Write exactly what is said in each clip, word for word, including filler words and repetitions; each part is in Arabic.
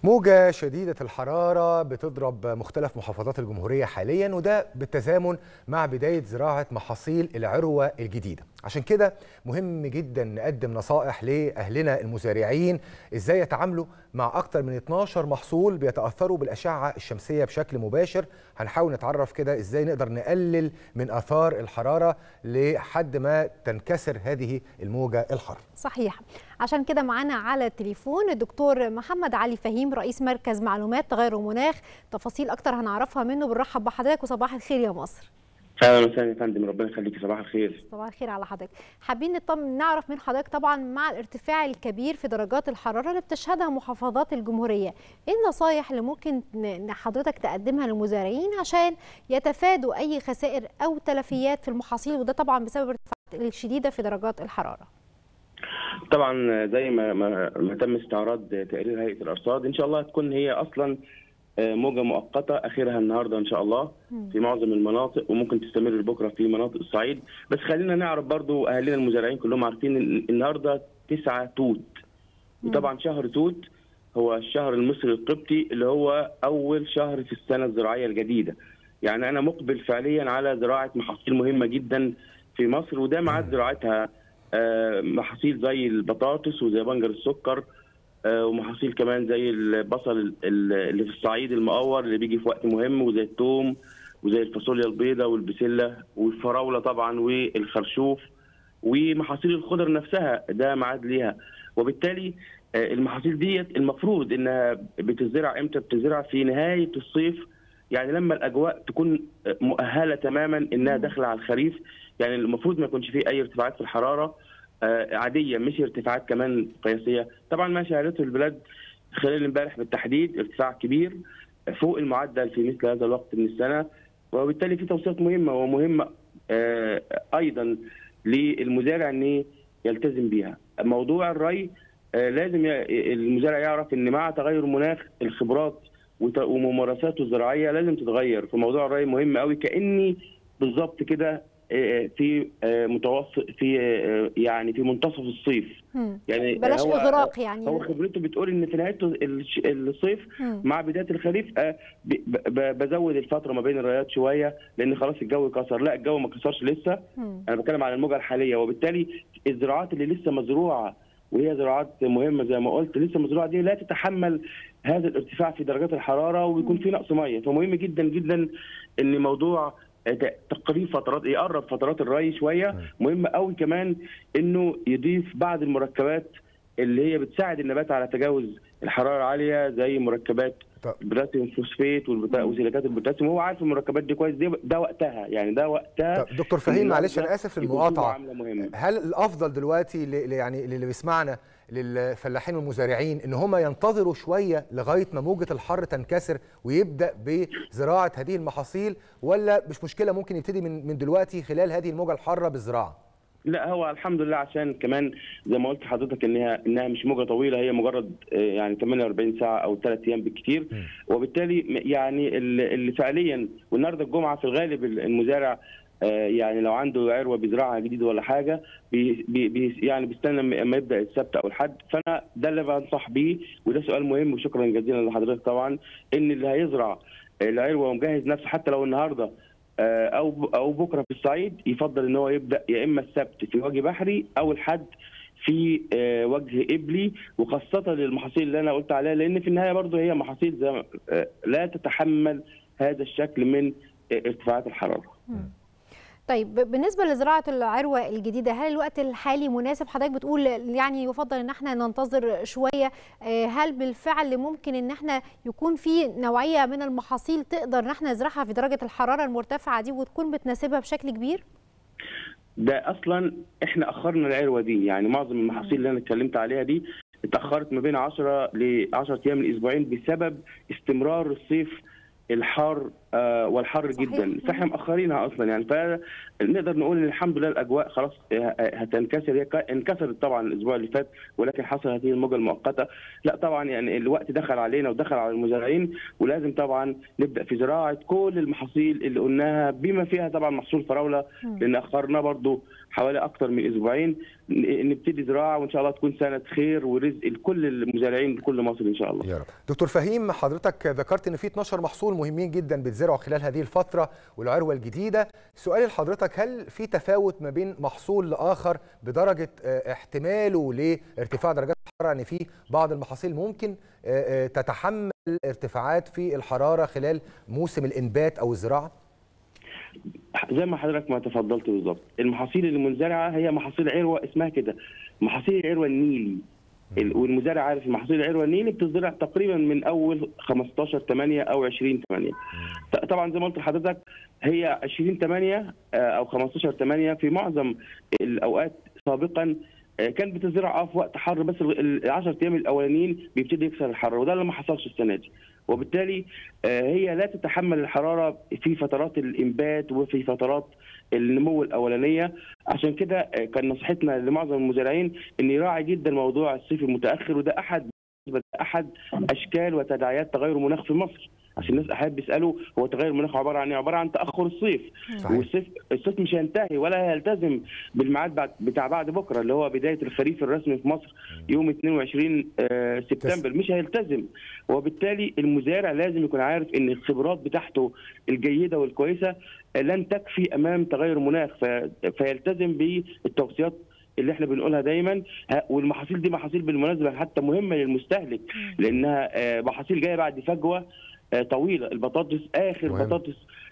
موجة شديدة الحرارة بتضرب مختلف محافظات الجمهورية حاليا، وده بالتزامن مع بداية زراعة محاصيل العروة الجديدة. عشان كده مهم جدا نقدم نصائح لأهلنا المزارعين ازاي يتعاملوا مع أكتر من اتناشر محصول بيتأثروا بالأشعة الشمسية بشكل مباشر. هنحاول نتعرف كده ازاي نقدر نقلل من آثار الحرارة لحد ما تنكسر هذه الموجة الحارة. صحيح. عشان كده معانا على التليفون الدكتور محمد علي فهيم، رئيس مركز معلومات تغير المناخ. تفاصيل اكتر هنعرفها منه. بنرحب بحضرتك وصباح الخير يا مصر. اهلا وسهلا يا فندم، ربنا يخليكي. صباح الخير. صباح الخير على حضرتك. حابين نطمن نعرف من حضرتك طبعا مع الارتفاع الكبير في درجات الحراره اللي بتشهدها محافظات الجمهوريه، ايه النصايح اللي ممكن حضرتك تقدمها للمزارعين عشان يتفادوا اي خسائر او تلفيات في المحاصيل، وده طبعا بسبب الارتفاعات الشديده في درجات الحراره؟ طبعا زي ما ما تم استعراض تقرير هيئه الارصاد، ان شاء الله تكون هي اصلا موجه مؤقته اخرها النهارده ان شاء الله في معظم المناطق، وممكن تستمر لبكره في مناطق الصعيد. بس خلينا نعرف برضو اهالينا المزارعين كلهم عارفين ان النهارده تسعة توت، وطبعا شهر توت هو الشهر المصري القبطي اللي هو اول شهر في السنه الزراعيه الجديده. يعني انا مقبل فعليا على زراعه محاصيل مهمه جدا في مصر، وده ميعاد زراعتها محاصيل زي البطاطس وزي بنجر السكر، ومحاصيل كمان زي البصل اللي في الصعيد المقور اللي بيجي في وقت مهم، وزي الثوم وزي الفاصوليا البيضاء والبسله والفراوله طبعا والخرشوف ومحاصيل الخضر نفسها، ده ميعاد ليها. وبالتالي المحاصيل ديت المفروض انها بتزرع امتى؟ بتزرع في نهايه الصيف، يعني لما الاجواء تكون مؤهله تماما انها داخله على الخريف. يعني المفروض ما يكونش فيه اي ارتفاعات في الحراره عاديه، مش ارتفاعات كمان قياسيه. طبعا ما شهدته البلاد خلال امبارح بالتحديد ارتفاع كبير فوق المعدل في مثل هذا الوقت من السنه، وبالتالي في توصيات مهمه ومهمه ايضا للمزارع ان يلتزم بها. موضوع الري لازم المزارع يعرف ان مع تغير المناخ الخبرات وممارساته الزراعيه لازم تتغير. في موضوع الري مهم قوي، كاني بالظبط كده في متوسط في يعني في منتصف الصيف. يعني بلاش هو اغراق. يعني هو خبرته بتقول ان في نهايه الصيف مم. مع بدايه الخريف بزود الفتره ما بين الريات شويه، لان خلاص الجو كسر. لا، الجو ما كسرش لسه. مم. انا بتكلم على الموجه الحاليه، وبالتالي الزراعات اللي لسه مزروعه وهي زراعات مهمه زي ما قلت لسه مزروعه دي لا تتحمل هذا الارتفاع في درجات الحراره ويكون في نقص ميه. فمهم جدا جدا ان موضوع تقريب فترات يقرب فترات الري شويه. مهم قوي كمان انه يضيف بعض المركبات اللي هي بتساعد النبات على تجاوز الحراره العاليه، زي مركبات البوتاسيوم فوسفات وسيليكات البوتاسيوم. هو عارف المركبات دي كويس، دي ده وقتها، يعني ده وقتها. طب دكتور فهيم، معلش انا اسف المقاطعه، هل الافضل دلوقتي يعني اللي بيسمعنا للفلاحين والمزارعين ان هم ينتظروا شويه لغايه ما موجه الحر تنكسر ويبدا بزراعه هذه المحاصيل، ولا مش مشكله ممكن يبتدي من من دلوقتي خلال هذه الموجه الحاره بالزراعه؟ لا، هو الحمد لله عشان كمان زي ما قلت لحضرتك انها انها مش موجه طويله، هي مجرد يعني ثمانية وأربعين ساعه او ثلاث ايام بالكثير. وبالتالي يعني اللي فعليا، والنهارده الجمعه في الغالب المزارع يعني لو عنده عروه بيزرعها جديد ولا حاجه بي بي يعني بيستنى لما يبدا السبت او الحد. فانا ده اللي بنصح بيه، وده سؤال مهم وشكرا جزيلا لحضرتك طبعا، ان اللي هيزرع العروه ومجهز نفسه حتى لو النهارده او او بكره في الصعيد، يفضل ان هو يبدا يا اما السبت في وجه بحري او الحد في وجه قبلي، وخاصه للمحاصيل اللي انا قلت عليها، لان في النهايه برضه هي محاصيل زي لا تتحمل هذا الشكل من ارتفاعات الحراره. طيب بالنسبه لزراعه العروه الجديده، هل الوقت الحالي مناسب؟ حضرتك بتقول يعني يفضل ان احنا ننتظر شويه، هل بالفعل ممكن ان احنا يكون في نوعيه من المحاصيل تقدر ان احنا نزرعها في درجه الحراره المرتفعه دي وتكون بتناسبها بشكل كبير؟ ده اصلا احنا اخرنا العروه دي، يعني معظم المحاصيل اللي انا اتكلمت عليها دي اتاخرت ما بين عشرة ل عشرة ايام لاسبوعين بسبب استمرار الصيف الحار آه والحر صحيح. جدا، فاحنا مأخرينها اصلا يعني. فنقدر نقول ان الحمد لله الاجواء خلاص هتنكسر. هي انكسرت طبعا الاسبوع اللي فات، ولكن حصل هذه الموجه المؤقته. لا طبعا يعني الوقت دخل علينا ودخل على المزارعين، ولازم طبعا نبدا في زراعه كل المحاصيل اللي قلناها بما فيها طبعا محصول فراوله، لان اخرنا برضو حوالي اكثر من اسبوعين. نبتدي زراعه وان شاء الله تكون سنه خير ورزق لكل المزارعين بكل مصر ان شاء الله يا رب. دكتور فهيم، حضرتك ذكرت ان في اتناشر محصول مهمين جدا بيتزرعوا خلال هذه الفتره والعروه الجديده. سؤالي لحضرتك، هل في تفاوت ما بين محصول لاخر بدرجه احتماله لارتفاع درجات الحراره؟ يعني في بعض المحاصيل ممكن تتحمل ارتفاعات في الحراره خلال موسم الانبات او الزراعه؟ زي ما حضرتك ما تفضلت بالظبط، المحاصيل اللي منزرعه هي محاصيل عروه، اسمها كده محاصيل العروه النيلي. والمزارع عارف المحاصيل العروه النيلي بتزرع تقريبا من اول خمستاشر تمانية او عشرين تمانية. طبعا زي ما قلت لحضرتك هي عشرين تمانية او خمستاشر تمانية في معظم الاوقات سابقا كان بتزرع اه في وقت حر، بس ال عشرة ايام الاولانيين بيبتدي يكسر الحراره، وده اللي ما حصلش السنه دي. وبالتالي هي لا تتحمل الحراره في فترات الانبات وفي فترات النمو الاولانيه. عشان كده كان نصيحتنا لمعظم المزارعين ان يراعي جدا موضوع الصيف المتاخر، وده احد احد اشكال وتداعيات تغير المناخ في مصر. عشان الناس احيانا بيسالوا هو تغير المناخ عباره عن ايه؟ عباره عن تاخر الصيف. صحيح. والصيف الصيف مش هينتهي ولا هيلتزم بالميعاد بتاع بعد بكره اللي هو بدايه الخريف الرسمي في مصر يوم اتنين وعشرين سبتمبر، مش هيلتزم. وبالتالي المزارع لازم يكون عارف ان الخبرات بتاعته الجيده والكويسه لن تكفي امام تغير المناخ، فيلتزم بالتوصيات اللي احنا بنقولها دايما. والمحاصيل دي محاصيل بالمناسبه حتى مهمه للمستهلك، لانها محاصيل جايه بعد فجوه طويله. البطاطس اخر مهم. بطاطس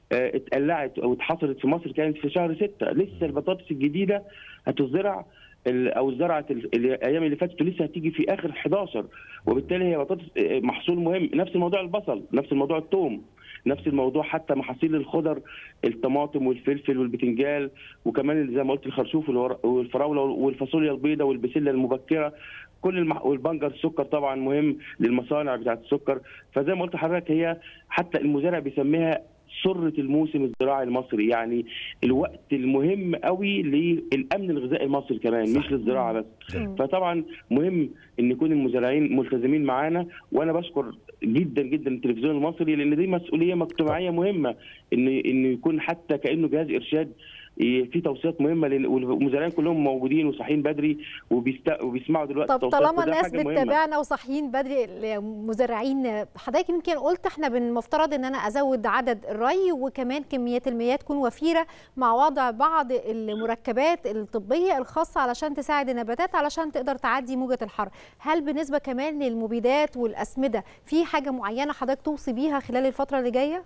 اتقلعت او اتحصلت في مصر كانت في شهر ستة، لسه البطاطس الجديده هتزرع او زرعت الايام اللي فاتت لسه هتيجي في اخر حداشر. وبالتالي هي بطاطس محصول مهم. نفس الموضوع البصل، نفس الموضوع الثوم، نفس الموضوع حتى محاصيل الخضر، الطماطم والفلفل والبتنجال، وكمان زي ما قلت الخرشوف والفراوله والفاصوليا البيضاء والبسله المبكره، كل المح... والبنجر السكر طبعا مهم للمصانع بتاعه السكر. فزي ما قلت لحضرتك هي حتى المزارع بيسميها سرة الموسم الزراعي المصري، يعني الوقت المهم قوي للامن الغذائي المصري كمان، مش للزراعه بس. فطبعا مهم ان يكون المزارعين ملتزمين معانا، وانا بشكر جدا جدا التلفزيون المصري لان دي مسؤوليه مجتمعيه مهمه، ان انه يكون حتى كانه جهاز ارشاد في توصيات مهمه، والمزارعين كلهم موجودين وصاحيين بدري وبيست... وبيسمعوا دلوقتي. طب طالما الناس بتتابعنا وصاحيين بدري المزارعين، حضرتك يمكن قلت احنا بالمفترض ان انا ازود عدد الري وكمان كميات المياه تكون وفيره مع وضع بعض المركبات الطبيه الخاصه علشان تساعد النباتات علشان تقدر تعدي موجه الحر. هل بالنسبه كمان للمبيدات والاسمده في حاجه معينه حضرتك توصي بيها خلال الفتره اللي جايه؟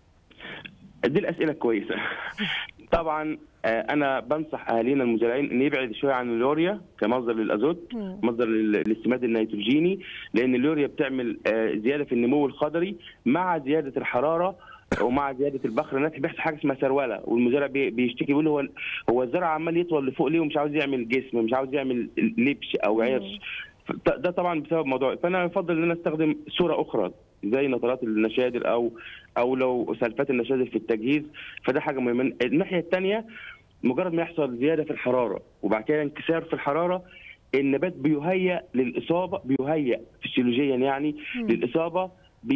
دي الاسئله كويسه. طبعا انا بنصح اهالينا المزارعين ان يبعد شويه عن اليوريا كمصدر للازوت، مصدر للسماد النيتروجيني، لان اليوريا بتعمل زياده في النمو الخضري مع زياده الحراره ومع زياده البخر الناتج، بيحصل حاجه اسمها سروله، والمزارع بيشتكي بيقول هو هو الزرع عمال يطول لفوق ليه ومش عاوز يعمل جسم، مش عاوز يعمل لبش او عرش. ده طبعا بسبب موضوع. فانا افضل ان انا استخدم صوره اخرى زي نترات النشادر او او لو سلفات النشادر في التجهيز، فده حاجه مهمه. الناحيه الثانيه مجرد ما يحصل زياده في الحراره وبعد كده انكسار في الحراره، النبات بيهيأ للاصابه، بيهيأ فسيولوجيا يعني م. للاصابه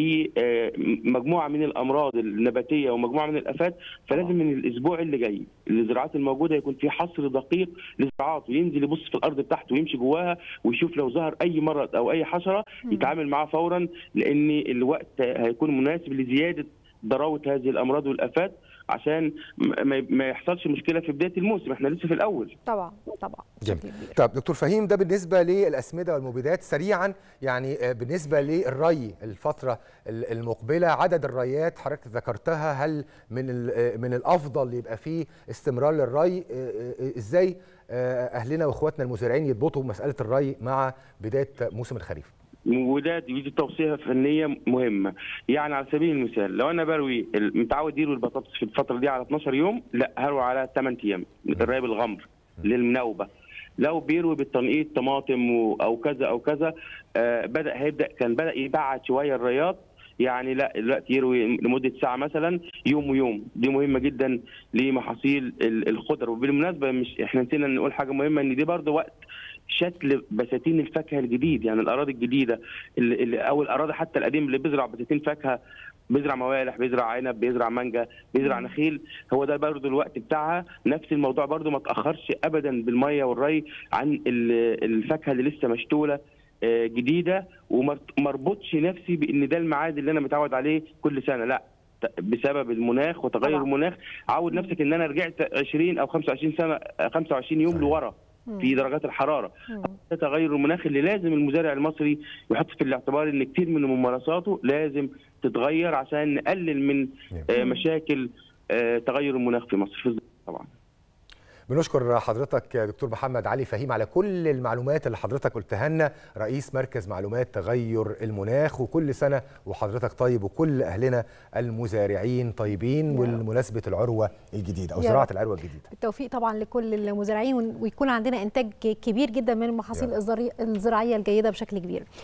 بمجموعه من الامراض النباتيه ومجموعه من الافات. فلازم من الاسبوع اللي جاي الزراعات الموجوده يكون في حصر دقيق للزراعات، وينزل يبص في الارض بتاعته ويمشي جواها ويشوف لو ظهر اي مرض او اي حشره يتعامل معاه فورا، لان الوقت هيكون مناسب لزياده ضراوه هذه الامراض والافات عشان ما يحصلش مشكله في بدايه الموسم. احنا لسه في الاول. طبعا طبعا. جميل. طب دكتور فهيم، ده بالنسبه للاسمده والمبيدات. سريعا يعني بالنسبه للري الفتره المقبله، عدد الريات حضرتك ذكرتها، هل من من الافضل يبقى فيه استمرار للري؟ ازاي اهلنا واخواتنا المزارعين يضبطوا مساله الري مع بدايه موسم الخريف؟ وده دي توصيه فنيه مهمه. يعني على سبيل المثال لو انا بروي متعود يروي البطاطس في الفتره دي على اتناشر يوم، لا هروي على ثمانية ايام الري بالغمر للمناوبه. لو بيروي بالتنقيط طماطم او كذا او كذا، آه بدا هيبدا كان بدا يبعد شويه الرياض، يعني لا دلوقتي يروي لمده ساعه مثلا يوم ويوم. دي مهمه جدا لمحاصيل الخضر. وبالمناسبه مش احنا نسينا نقول حاجه مهمه، ان دي برضه وقت شتل بساتين الفاكهه الجديد. يعني الاراضي الجديده اللي او الاراضي حتى القديم اللي بيزرع بساتين فاكهه، بيزرع موالح، بيزرع عنب، بيزرع مانجا، بيزرع نخيل، هو ده برضه الوقت بتاعها. نفس الموضوع برضه ما تاخرش ابدا بالميه والري عن الفاكهه اللي لسه مشتوله جديده، ومربطش نفسي بان ده الميعاد اللي انا متعود عليه كل سنه، لا، بسبب المناخ وتغير طبعا. المناخ عود نفسك ان انا رجعت عشرين او خمسة وعشرين سنه خمسة وعشرين يوم لورا في درجات الحراره. ده تغير المناخ اللي لازم المزارع المصري يحط في الاعتبار ان كتير من ممارساته لازم تتغير عشان نقلل من مشاكل تغير المناخ في مصر في طبعا. بنشكر حضرتك يا دكتور محمد علي فهيم على كل المعلومات اللي حضرتك قلتها لنا، رئيس مركز معلومات تغير المناخ. وكل سنة وحضرتك طيب وكل أهلنا المزارعين طيبين والمناسبة العروة الجديدة أو زراعة العروة الجديدة. بالتوفيق طبعا لكل المزارعين، ويكون عندنا إنتاج كبير جدا من المحاصيل الزراعية الجيدة بشكل كبير.